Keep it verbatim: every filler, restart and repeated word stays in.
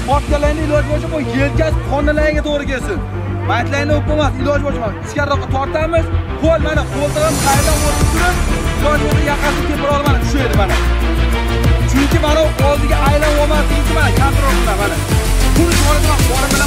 Ortalaringni iloj bo'lsa bu yelkasi qonunlarga to'g'ri kelsin. Maytlarni o'pmas, iloj bo'lsa ichkariroqqa tortamiz. Qo'l mana qo'ltig'im qayerdan o'tib turib, iloj bo'lsa yaqasini kelib olmani tushaydi mana. Chunki mana oldiga aylanib olmaslik uchun mana kontrol qiladi mana. Pul so'radim, borib